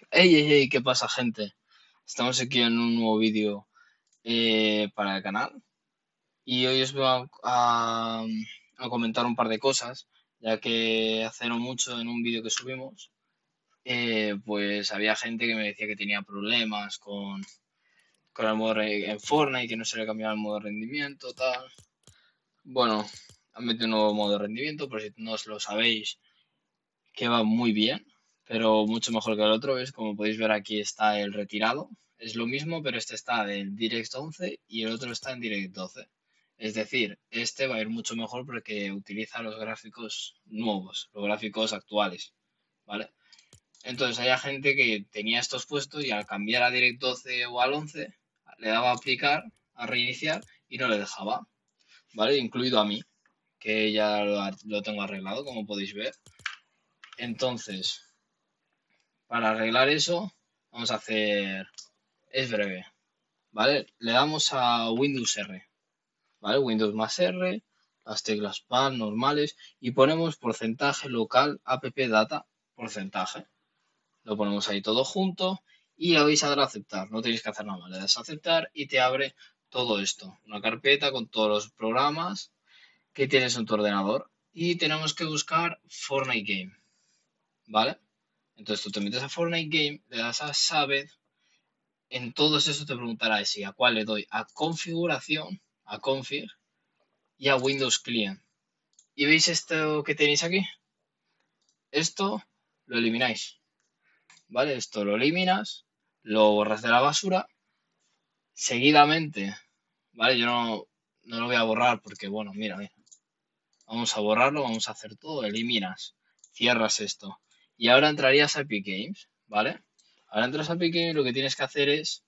Hey, ¿qué pasa, gente? Estamos aquí en un nuevo vídeo para el canal y hoy os voy a comentar un par de cosas, ya que hace no mucho en un vídeo que subimos, pues había gente que me decía que tenía problemas con el modo en Fortnite, que no se le cambiaba el modo de rendimiento, tal. Bueno, han metido un nuevo modo de rendimiento, por si no os lo sabéis, que va muy bien, pero mucho mejor que el otro. ¿Ves? Como podéis ver, aquí está el retirado. Es lo mismo, pero este está en Direct 11 y el otro está en Direct 12. Es decir, este va a ir mucho mejor porque utiliza los gráficos nuevos, los gráficos actuales, ¿vale? Entonces hay gente que tenía estos puestos y al cambiar a Direct 12 o al 11 le daba a aplicar, a reiniciar y no le dejaba, ¿vale? Incluido a mí, que ya lo tengo arreglado, como podéis ver. Entonces, para arreglar eso, vamos a hacer, es breve, ¿vale? Le damos a Windows R, ¿vale? Windows más R, las teclas PAL normales y ponemos porcentaje local app data, porcentaje. Lo ponemos ahí todo junto y le vais a dar a aceptar, no tenéis que hacer nada más, le das a aceptar y te abre todo esto, una carpeta con todos los programas que tienes en tu ordenador y tenemos que buscar Fortnite Game, ¿vale? Entonces tú te metes a Fortnite Game, le das a Saber. En todos esos te preguntará si a cuál le doy, a configuración, a config y a Windows Client. ¿Y veis esto que tenéis aquí? Esto lo elimináis, ¿vale? Esto lo eliminas, lo borras de la basura, seguidamente, ¿vale? Yo no lo voy a borrar porque, bueno, mira. Vamos a borrarlo, vamos a hacer todo, eliminas, cierras esto. Y ahora entrarías a Epic Games, ¿vale? Ahora entras a Epic Games, lo que tienes que hacer es,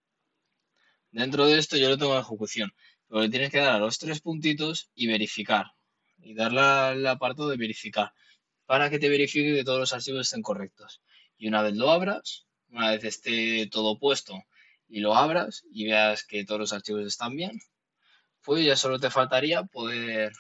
dentro de esto yo lo tengo en ejecución, pero le tienes que dar a los tres puntitos y verificar. Y darle al apartado de verificar para que te verifique que todos los archivos estén correctos. Y una vez lo abras, una vez esté todo puesto y lo abras y veas que todos los archivos están bien, pues ya solo te faltaría poder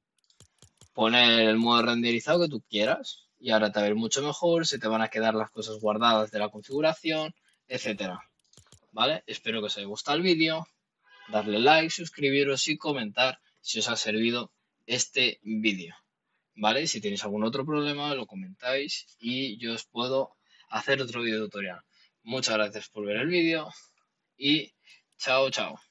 poner el modo renderizado que tú quieras y ahora te va a ver mucho mejor, se te van a quedar las cosas guardadas de la configuración, etcétera. ¿Vale? Espero que os haya gustado el vídeo, darle like, suscribiros y comentar si os ha servido este vídeo. ¿Vale? Si tenéis algún otro problema, lo comentáis y yo os puedo hacer otro vídeo tutorial. Muchas gracias por ver el vídeo y chao.